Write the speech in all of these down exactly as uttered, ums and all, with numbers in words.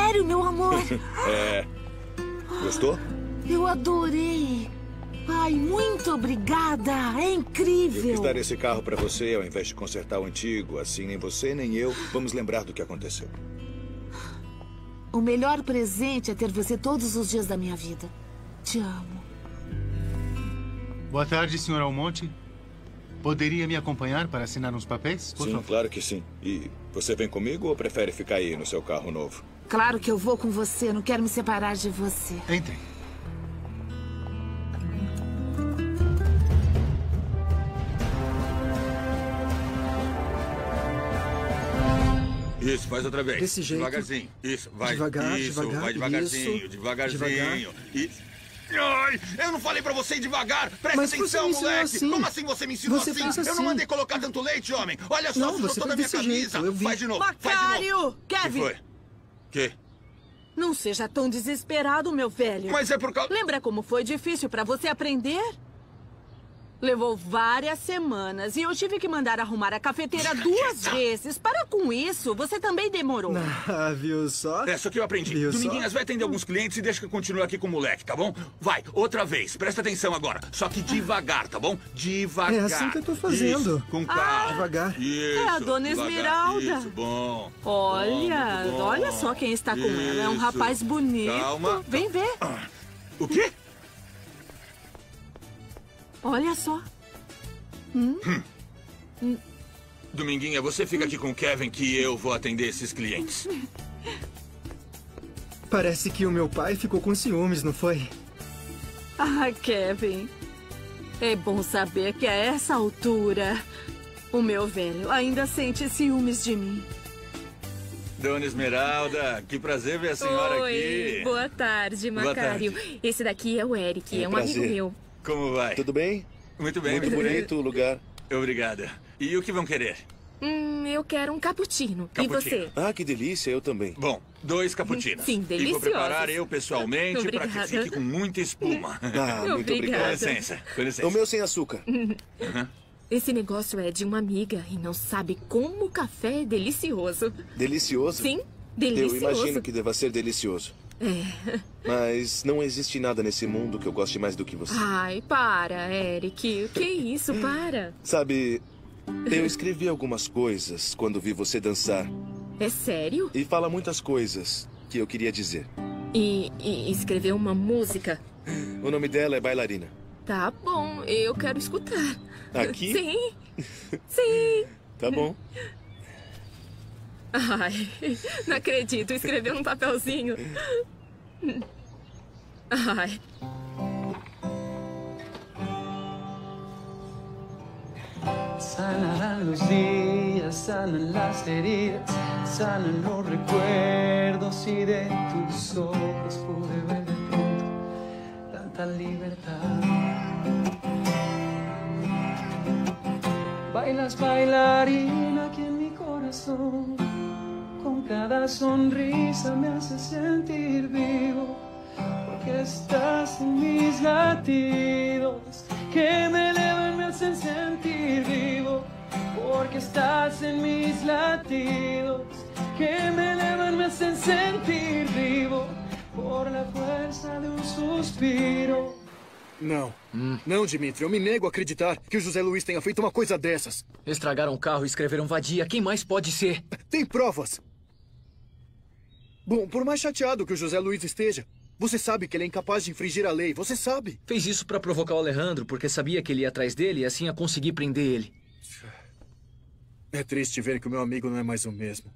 sério, meu amor. É. Gostou? Eu adorei. Ai, muito obrigada. É Eu incrível. quis dar esse carro pra você ao invés de consertar o antigo. Assim, nem você nem eu vamos lembrar do que aconteceu. O melhor presente é ter você todos os dias da minha vida. Te amo. Boa tarde, senhor Almonte. Poderia me acompanhar para assinar uns papéis? Por Sim, favor. claro que sim. E você vem comigo ou prefere ficar aí no seu carro novo? Claro que eu vou com você. Não quero me separar de você. Entrem. Isso, faz outra vez. Desse jeito. Devagarzinho. Isso, vai. Devagar, isso, devagar, vai devagarzinho, isso. devagarzinho. Isso. Ai, eu não falei pra você ir devagar. Presta Mas você atenção, me ensinou moleque. assim. Como assim você me ensinou Você assim? fez Eu não assim. mandei colocar tanto leite, homem. Olha só, Não, sujou você toda a fez minha desse camisa. jeito, eu vi. Faz de novo, faz de novo. Macário! O que Kevin! foi? Que? Não seja tão desesperado, meu velho. Mas é por causa... Lembra como foi difícil pra você aprender? Levou várias semanas e eu tive que mandar arrumar a cafeteira duas vezes. Para com isso, você também demorou. Ah, viu só? É, só que eu aprendi. Viu Dominguinhas, só? vai atender alguns clientes e deixa que eu continue aqui com o moleque, tá bom? Vai, outra vez. Presta atenção agora. Só que devagar, tá bom? Devagar. É assim que eu tô fazendo. Isso, com calma. Devagar. Isso, É a dona devagar. Esmeralda. Isso, bom. Olha, Bom, muito bom. olha só quem está com ela. É um Isso. rapaz bonito. Calma. Vem ver. O quê? Olha só. Hum? Hum. Dominguinha, você fica aqui com o Kevin que eu vou atender esses clientes. Parece que o meu pai ficou com ciúmes, não foi? Ah, Kevin. É bom saber que a essa altura o meu velho ainda sente ciúmes de mim. Dona Esmeralda, que prazer ver a senhora Oi, aqui. boa tarde, Boa Macário. tarde. Esse daqui é o Eric, É, é um prazer. amigo meu. Como vai? Tudo bem? Muito bem. Muito bonito o lugar. Obrigada. E o que vão querer? Hum, eu quero um cappuccino. Cappuccino. E você? Ah, que delícia, eu também. Bom, dois cappuccinos. Sim, E vou deliciosos. preparar eu pessoalmente para que Obrigada. fique com muita espuma. Ah, muito Com obrigado. licença, com licença. O meu sem açúcar. Esse negócio é de uma amiga e não sabe como o café é delicioso. Delicioso? Sim, Eu delicioso. imagino que deva ser delicioso. É. Mas não existe nada nesse mundo que eu goste mais do que você. Ai, para, Eric. O que é isso? Para. Sabe, eu escrevi algumas coisas quando vi você dançar. É sério? E fala muitas coisas que eu queria dizer. E, e escreveu uma música? O nome dela é Bailarina. Tá bom, eu quero escutar. Aqui? Sim. Sim. Tá bom. Ai, não acredito. Escreveu num papelzinho. Ai. Sanarán los días, sanan las heridas, sanan los recuerdos y de tus ojos pude ver de pronto tanta libertad. Bailas bailarina aquí en mi corazón, con cada sonrisa me haces sentir vivo, porque estás en mis latidos, que me elevan, me hacen sentir vivo, porque estás en mis latidos, que me elevan, me hacen sentir vivo, por la fuerza de um suspiro. Não. Não, Dimitri, eu me nego a acreditar que o José Luiz tenha feito uma coisa dessas. Estragaram o carro e escreveram vadia. Quem mais pode ser? Tem provas. Bom, por mais chateado que o José Luiz esteja, você sabe que ele é incapaz de infringir a lei. Você sabe. Fez isso pra provocar o Alejandro, porque sabia que ele ia atrás dele e assim ia conseguir prender ele. É triste ver que o meu amigo não é mais o mesmo.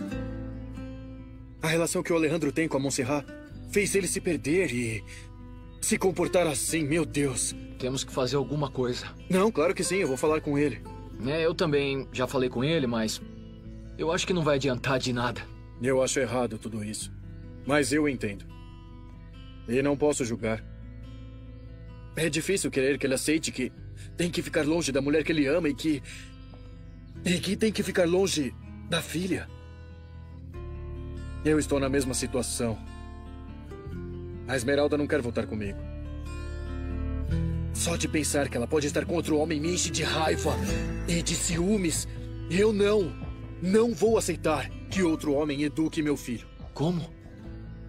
A relação que o Alejandro tem com a Montserrat fez ele se perder e se comportar assim, meu Deus. Temos que fazer alguma coisa. Não, claro que sim, eu vou falar com ele. É, eu também já falei com ele, mas eu acho que não vai adiantar de nada. Eu acho errado tudo isso, mas eu entendo. E não posso julgar. É difícil querer que ele aceite que tem que ficar longe da mulher que ele ama e que... E que tem que ficar longe da filha. Eu estou na mesma situação. A Esmeralda não quer voltar comigo. Só de pensar que ela pode estar com outro homem me enche de raiva e de ciúmes. Eu não, não vou aceitar que outro homem eduque meu filho. Como?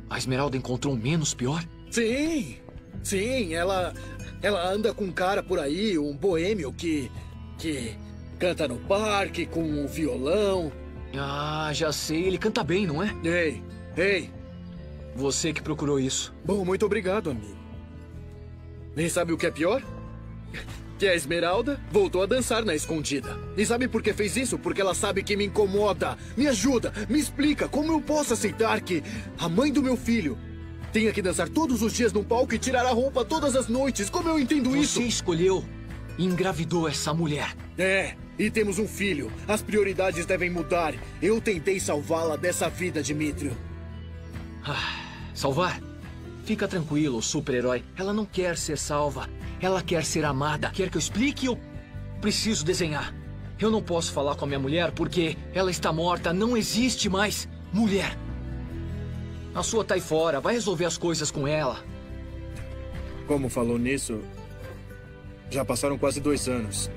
A Esmeralda encontrou um menos pior? Sim, sim, ela... Ela anda com um cara por aí, um boêmio que... que canta no parque com um violão. Ah, já sei. Ele canta bem, não é? Ei, ei. Você que procurou isso. Bom, muito obrigado, amigo. E sabe o que é pior? Que a Esmeralda voltou a dançar na escondida. E sabe por que fez isso? Porque ela sabe que me incomoda. Me ajuda, me explica como eu posso aceitar que a mãe do meu filho tenha que dançar todos os dias num palco e tirar a roupa todas as noites. Como eu entendo isso? Você escolheu e engravidou essa mulher. É, e temos um filho. As prioridades devem mudar. Eu tentei salvá-la dessa vida, Dmítrio. Ah, salvar? Fica tranquilo, super-herói. Ela não quer ser salva. Ela quer ser amada. Quer que eu explique? Eu preciso desenhar. Eu não posso falar com a minha mulher porque ela está morta. Não existe mais mulher. A sua tá aí fora. Vai resolver as coisas com ela. Como falou nisso, já passaram quase dois anos.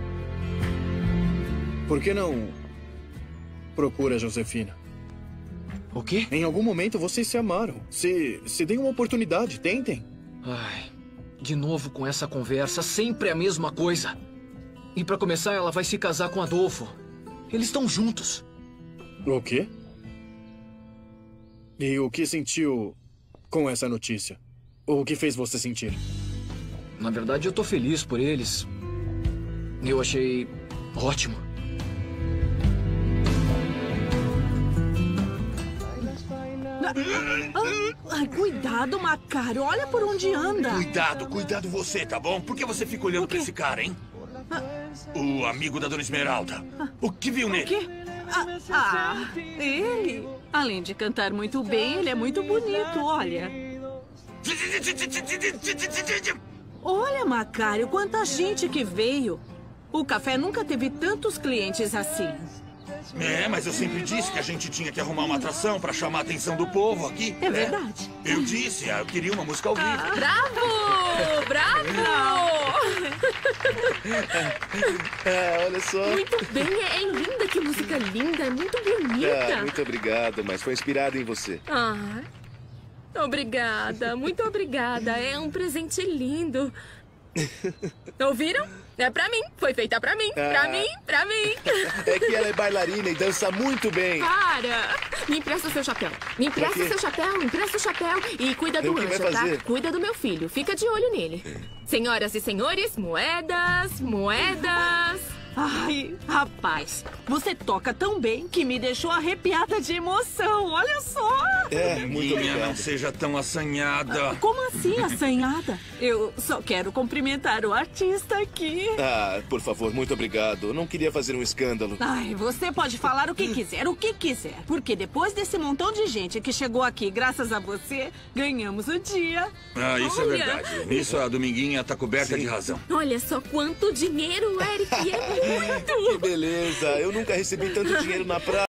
Por que não procura a Josefina? O quê? Em algum momento vocês se amaram. Se, se deem uma oportunidade, tentem. Ai, de novo com essa conversa, sempre a mesma coisa. E pra começar, ela vai se casar com Adolfo. Eles estão juntos. O quê? E o que sentiu com essa notícia? O que fez você sentir? Na verdade, eu tô feliz por eles. Eu achei ótimo. Ai, cuidado, Macário. Olha por onde anda. Cuidado, cuidado você, tá bom? Por que você fica olhando pra esse cara, hein? O amigo da Dona Esmeralda. O que viu nele? O quê? Ah, ah, ele? Além de cantar muito bem, ele é muito bonito, olha. Olha, Macário, quanta gente que veio. O café nunca teve tantos clientes assim. É, mas eu sempre disse que a gente tinha que arrumar uma atração pra chamar a atenção do povo aqui. É verdade. É. Eu disse, eu queria uma música ao vivo. Ah, bravo! Bravo! Ah, olha só. Muito bem, é, é linda, que música linda, é muito bonita. Ah, muito obrigado, mas foi inspirada em você. Ah, obrigada, muito obrigada. É um presente lindo. Ouviram? É pra mim, foi feita pra mim, ah. pra mim, pra mim. É que ela é bailarina e dança muito bem. Para! Me empresta o seu chapéu. Me empresta o seu chapéu, me empresta o chapéu. E cuida do anjo, tá? Cuida do meu filho, fica de olho nele. Senhoras e senhores, moedas, moedas. Ai, rapaz, você toca tão bem que me deixou arrepiada de emoção, olha só! É, muito Minha, obrigado. não seja tão assanhada. Como assim, assanhada? Eu só quero cumprimentar o artista aqui. Ah, por favor, muito obrigado. Eu não queria fazer um escândalo. Ai, você pode falar o que quiser, o que quiser. Porque depois desse montão de gente que chegou aqui graças a você, ganhamos o dia. Ah, isso Olha. é verdade. Nisso a Dominguinha tá coberta Sim. de razão. Olha só quanto dinheiro, Eric, é muito! Que beleza. Eu nunca recebi tanto dinheiro na praia.